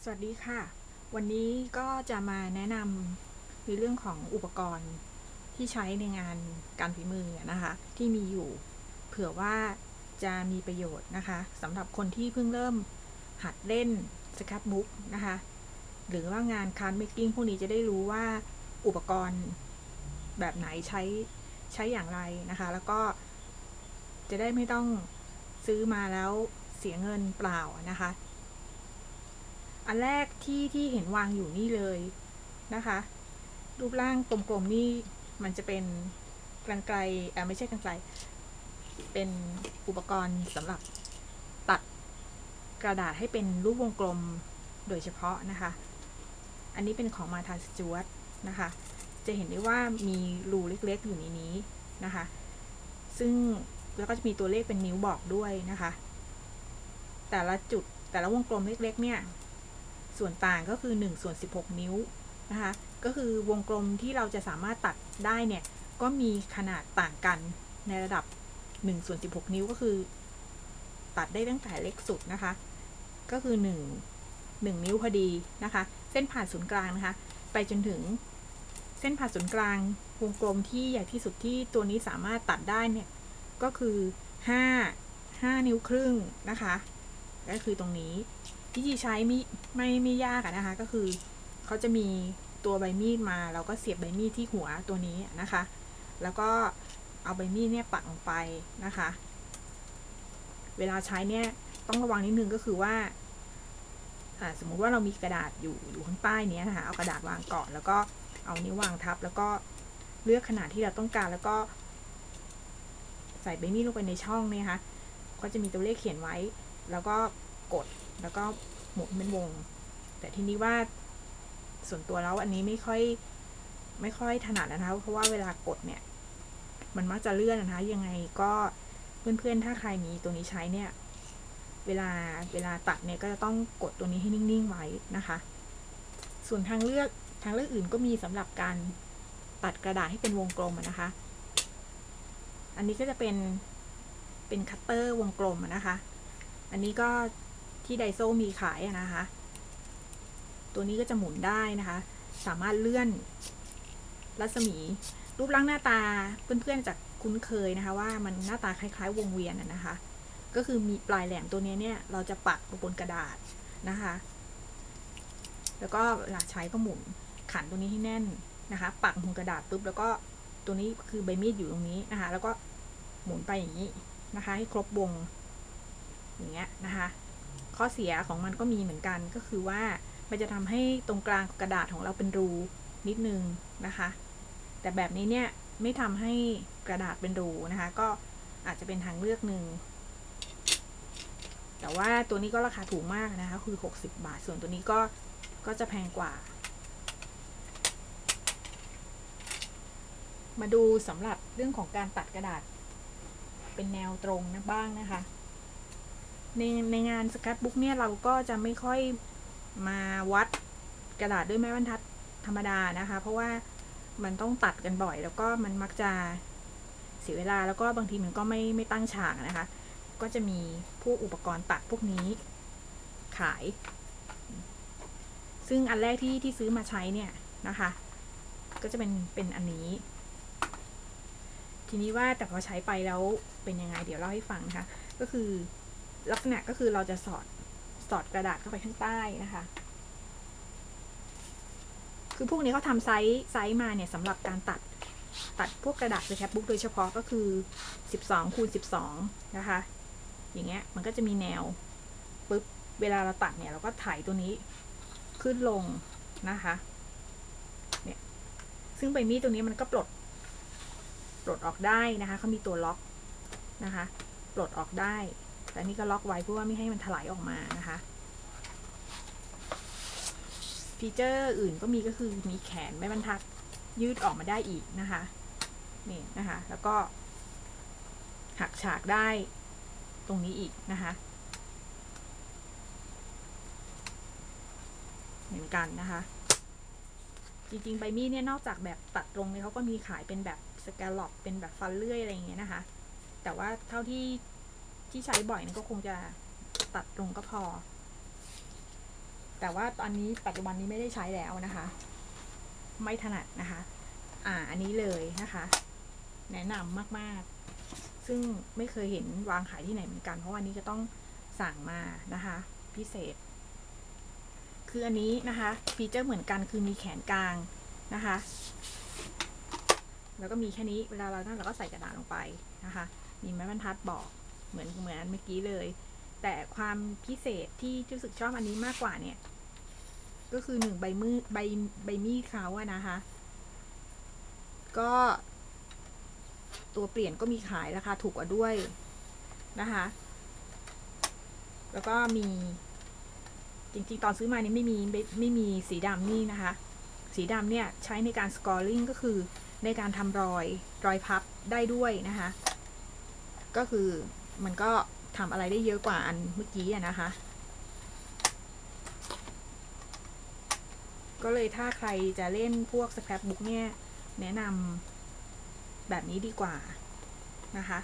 สวัสดีค่ะวันนี้ก็จะมาแนะนำในเรื่องของอุปกรณ์ที่ใช้ในงานการฝีมือนะคะที่มีอยู่เผื่อว่าจะมีประโยชน์นะคะสำหรับคนที่เพิ่งเริ่มหัดเล่นสครับบุ๊กนะคะหรือว่างานคาร์ดเมคกิ้งพวกนี้จะได้รู้ว่าอุปกรณ์แบบไหนใช้อย่างไรนะคะแล้วก็จะได้ไม่ต้องซื้อมาแล้วเสียเงินเปล่านะคะอันแรกที่เห็นวางอยู่นี่เลยนะคะรูปร่างกลมๆนี่มันจะเป็นกรรไกรไม่ใช่กรรไกรเป็นอุปกรณ์สำหรับตัดกระดาษให้เป็นรูปวงกลมโดยเฉพาะนะคะอันนี้เป็นของมาธาสจวตนะคะจะเห็นได้ว่ามีรูเล็กๆอยู่ในนี้นะคะซึ่งแล้วก็จะมีตัวเลขเป็นนิ้วบอกด้วยนะคะแต่ละจุดแต่ละวงกลมเล็กๆเนี่ยส่วนต่างก็คือ1/16 นิ้วนะคะก็คือวงกลมที่เราจะสามารถตัดได้เนี่ยก็มีขนาดต่างกันในระดับ1/16 นิ้วก็คือตัดได้ตั้งแต่เล็กสุดนะคะก็คือ1นิ้วพอดีนะคะเส้นผ่านศูนย์กลางนะคะไปจนถึงเส้นผ่านศูนย์กลางวงกลมที่ใหญ่ที่สุดที่ตัวนี้สามารถตัดได้เนี่ยก็คือ5 นิ้วครึ่งนะคะก็คือตรงนี้วิธีใช้ไม่ยากนะคะก็คือเขาจะมีตัวใบมีดมาเราก็เสียบใบมีดที่หัวตัวนี้นะคะแล้วก็เอาใบมีดเนี่ยปักลงไปนะคะเวลาใช้เนี่ยต้องระวังนิดนึงก็คือว่าสมมุติว่าเรามีกระดาษอยู่ข้างใต้นี้นะคะเอากระดาษวางก่อนแล้วก็เอานิ้ววางทับแล้วก็เลือกขนาดที่เราต้องการแล้วก็ใส่ใบมีดลงไปในช่องเนี่ยค่ะก็จะมีตัวเลขเขียนไว้แล้วก็กดแล้วก็หมุนเป็นวงแต่ทีนี้ว่าส่วนตัวแล้วอันนี้ไม่ค่อยถนัดนะคะเพราะว่าเวลากดเนี่ยมันมักจะเลื่อนนะคะยังไงก็เพื่อนๆถ้าใครมีตัวนี้ใช้เนี่ยเวลาตัดเนี่ยก็จะต้องกดตัวนี้ให้นิ่งๆไว้นะคะส่วนทางเลือกอื่นก็มีสำหรับการตัดกระดาษให้เป็นวงกลมนะคะอันนี้ก็จะเป็นคัตเตอร์วงกลมนะคะอันนี้ก็ที่ไดโซมีขายนะคะตัวนี้ก็จะหมุนได้นะคะสามารถเลื่อนรัศมีรูปร่างหน้าตาเพื่อนๆจากคุ้นเคยนะคะว่ามันหน้าตาคล้ายๆวงเวียนนะคะก็คือมีปลายแหลมตัวนี้เนี่ยเราจะปักบนกระดาษนะคะแล้วก็เวลาใช้ก็หมุนขันตัวนี้ให้แน่นนะคะปักบนกระดาษปุ๊บแล้วก็ตัวนี้คือใบมีดอยู่ตรงนี้นะคะแล้วก็หมุนไปอย่างนี้นะคะให้ครบวงอย่างเงี้ยนะคะข้อเสียของมันก็มีเหมือนกันก็คือว่ามันจะทำให้ตรงกลางกระดาษของเราเป็นรูนิดนึงนะคะแต่แบบนี้เนี่ยไม่ทำให้กระดาษเป็นรูนะคะก็อาจจะเป็นทางเลือกหนึ่งแต่ว่าตัวนี้ก็ราคาถูกมากนะคะคือ60 บาทส่วนตัวนี้ก็จะแพงกว่ามาดูสำหรับเรื่องของการตัดกระดาษเป็นแนวตรงนะบ้างนะคะในงานสครับบุ๊กเนี่ยเราก็จะไม่ค่อยมาวัดกระดาษด้วยไม้บรรทัดธรรมดานะคะเพราะว่ามันต้องตัดกันบ่อยแล้วก็มันมักจะเสียเวลาแล้วก็บางทีมันก็ไม่ตั้งฉากนะคะก็จะมีพวกอุปกรณ์ตัดพวกนี้ขายซึ่งอันแรกที่ซื้อมาใช้เนี่ยนะคะก็จะเป็นอันนี้ทีนี้ว่าแต่พอใช้ไปแล้วเป็นยังไงเดี๋ยวเล่าให้ฟังนะคะก็คือลักษณะก็คือเราจะสอดกระดาษเข้าไปข้างใต้นะคะคือพวกนี้เขาทำไซส์มาเนี่ยสำหรับการตัดพวกกระดาษสครับบุ๊กโดยเฉพาะก็คือ12x12นะคะอย่างเงี้ยมันก็จะมีแนวปึ๊บเวลาเราตัดเนี่ยเราก็ถ่ายตัวนี้ขึ้นลงนะคะเนี่ยซึ่งใบมีดตัวนี้มันก็ปลดออกได้นะคะเขามีตัวล็อกนะคะปลดออกได้แต่นี่ก็ล็อกไว้เพื่อว่าไม่ให้มันถลายออกมานะคะฟีเจอร์อื่นก็มีก็คือมีแขนไม้บรรทัดยืดออกมาได้อีกนะคะนี่นะคะแล้วก็หักฉากได้ตรงนี้อีกนะคะเหมือนกันนะคะจริงๆใบมีดเนี่ยนอกจากแบบตัดตรงเนี่ยเขาก็มีขายเป็นแบบสแกลล็อปเป็นแบบฟันเลื่อยอะไรอย่างเงี้ยนะคะแต่ว่าเท่าที่ใช้บ่อยนี่ก็คงจะตัดตรงก็พอแต่ว่าตอนนี้ปัจจุบันนี้ไม่ได้ใช้แล้วนะคะไม่ถนัดนะคะอันนี้เลยนะคะแนะนำมากๆซึ่งไม่เคยเห็นวางขายที่ไหนเหมือนกันเพราะวันนี้ก็ต้องสั่งมานะคะพิเศษคืออันนี้นะคะฟีเจอร์เหมือนกันคือมีแขนกลางนะคะแล้วก็มีแค่นี้เวลาเราก็ใส่กระดาษลงไปนะคะมีไม้บรรทัดบอกเหมือนเมื่อกี้เลยแต่ความพิเศษที่รู้สึกชอบอันนี้มากกว่าเนี่ยก็คือ1ใบมีดเขาอะนะคะก็ตัวเปลี่ยนก็มีขายราคาถูกกว่าด้วยนะคะแล้วก็มีจริงๆตอนซื้อมานี่ไม่มีสีดำนี่นะคะสีดำเนี่ยใช้ในการสกอร์ลิ่งก็คือในการทำรอยพับได้ด้วยนะคะก็คือมันก็ทำอะไรได้เยอะกว่าอันเมื่อกี้นะคะก็เลยถ้าใครจะเล่นพวกสแครปบุ๊กเนี่ยแนะนำแบบนี้ดีกว่านะคะ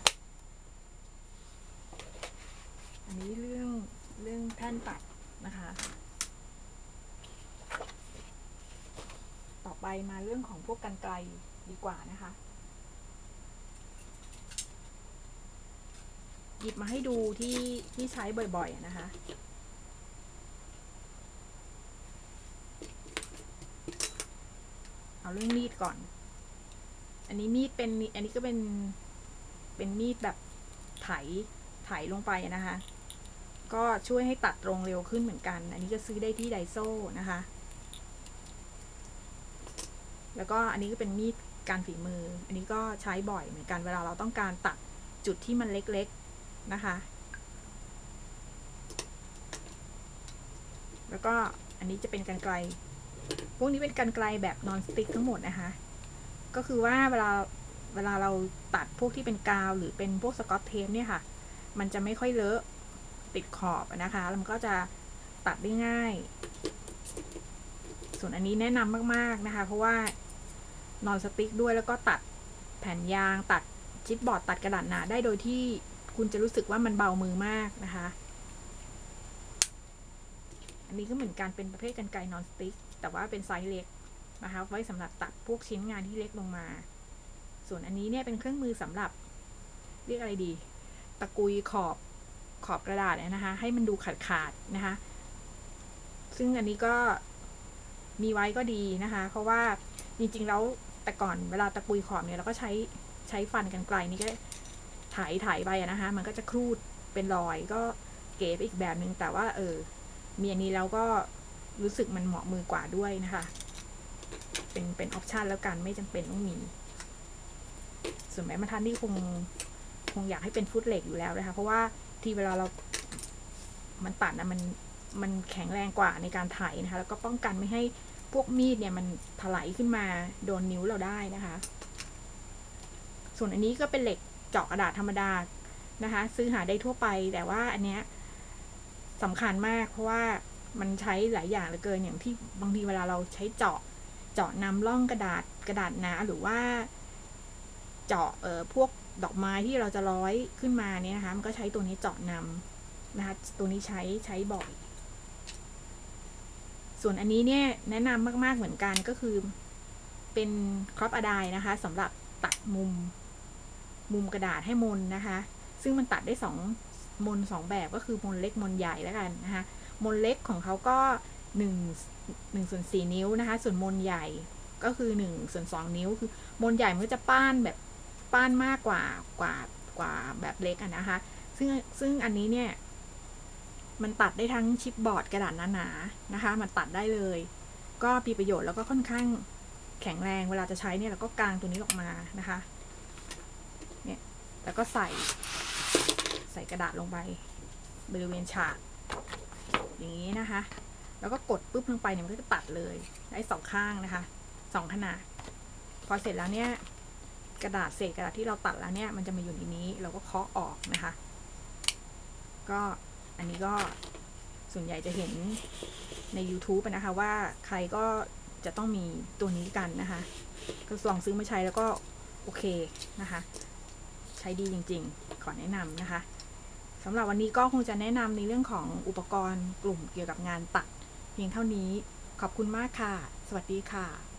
อันนี้เรื่องแท่นตัดนะคะต่อไปมาเรื่องของพวกกรรไกรดีกว่านะคะหยิบมาให้ดูที่ใช้บ่อยๆนะคะเอาเรื่องมีดก่อนอันนี้มีดอันนี้ก็เป็นมีดแบบไถลงไปนะคะก็ช่วยให้ตัดตรงเร็วขึ้นเหมือนกันอันนี้ก็ซื้อได้ที่ไดโซ่นะคะแล้วก็อันนี้ก็เป็นมีดการฝีมืออันนี้ก็ใช้บ่อยเหมือนกันเวลาเราต้องการตัดจุดที่มันเล็กๆนะคะแล้วก็อันนี้จะเป็นกรรไกรพวกนี้เป็นกรรไกรแบบนอนสติ๊กทั้งหมดนะคะก็คือว่าเวลาเราตัดพวกที่เป็นกาวหรือเป็นพวกสกอตเทปเนี่ยค่ะมันจะไม่ค่อยเลอะติดขอบนะคะแล้วมันก็จะตัดได้ง่ายส่วนอันนี้แนะนำมากๆนะคะเพราะว่านอนสติ๊กด้วยแล้วก็ตัดแผ่นยางตัดชิปบอร์ดตัดกระดาษหนาได้โดยที่คุณจะรู้สึกว่ามันเบามือมากนะคะอันนี้ก็เหมือนกันเป็นประเภทกรรไกรนอนสติ๊กแต่ว่าเป็นไซส์เล็กนะคะไว้สำหรับตัดพวกชิ้นงานที่เล็กลงมาส่วนอันนี้เนี่ยเป็นเครื่องมือสำหรับเรียกอะไรดีตะกุยขอบกระดาษนะคะให้มันดูขาดนะคะซึ่งอันนี้ก็มีไว้ก็ดีนะคะเพราะว่าจริงๆแล้วแต่ก่อนเวลาตะกุยขอบเนี่ยเราก็ใช้ฟันกรรไกรนี่ก็ถ่ายไปนะคะมันก็จะครูดเป็นรอยก็เก๋ไปอีกแบบนึงแต่ว่ามีอันนี้แล้วก็รู้สึกมันเหมาะมือกว่าด้วยนะคะเป็นออปชันแล้วกันไม่จำเป็นต้องมีส่วนแม้บรรทัดนี่คงอยากให้เป็นฟุตเหล็กอยู่แล้วนะคะเพราะว่าที่เวลามันตัดนะมันแข็งแรงกว่าในการไถนะคะแล้วก็ป้องกันไม่ให้พวกมีดเนี่ยมันถลายขึ้นมาโดนนิ้วเราได้นะคะส่วนอันนี้ก็เป็นเหล็กเจาะกระดาษธรรมดานะคะซื้อหาได้ทั่วไปแต่ว่าอันเนี้ยสำคัญมากเพราะว่ามันใช้หลายอย่างเหลือเกินอย่างที่บางทีเวลาเราใช้เจาะนำร่องกระดาษหนาหรือว่าเจาะพวกดอกไม้ที่เราจะร้อยขึ้นมาเนี่ยนะคะมันก็ใช้ตัวนี้เจาะนำนะคะตัวนี้ใช้บ่อยส่วนอันนี้เนี่ยแนะนำมากๆเหมือนกันก็คือเป็นครอปอะไดนะคะสำหรับตัดมุมกระดาษให้มนนะคะซึ่งมันตัดได้มน2แบบก็คือมนเล็กมนใหญ่แล้วกันนะคะมนเล็กของเขาก็1/4 นิ้วนะคะส่วนมนใหญ่ก็คือ1/2 นิ้วคือมนใหญ่มันก็จะป้านมากกว่าแบบเล็กนะคะซึ่งอันนี้เนี่ยมันตัดได้ทั้งชิปบอร์ดกระดาษหนาๆนะคะมันตัดได้เลยก็มีประโยชน์แล้วก็ค่อนข้างแข็งแรงเวลาจะใช้เนี่ยเราก็กางตัวนี้ออกมานะคะเนี่ยแล้วก็ใส่กระดาษลงไปบริเวณฉากอย่างนี้นะคะแล้วก็กดปุ๊บลงไปเนี่ยมันก็จะตัดเลยได้2ข้างนะคะ2ขนาดพอเสร็จแล้วเนี่ยเศษกระดาษที่เราตัดแล้วเนี่ยมันจะมาอยู่ในนี้เราก็เคาะออกนะคะก็อันนี้ก็ส่วนใหญ่จะเห็นใน YouTube นะคะว่าใครก็จะต้องมีตัวนี้กันนะคะก็ลองซื้อมาใช้แล้วก็โอเคนะคะใช้ดีจริงๆขอแนะนำนะคะสำหรับวันนี้ก็คงจะแนะนำในเรื่องของอุปกรณ์กลุ่มเกี่ยวกับงานตัดเพียงเท่านี้ขอบคุณมากค่ะสวัสดีค่ะ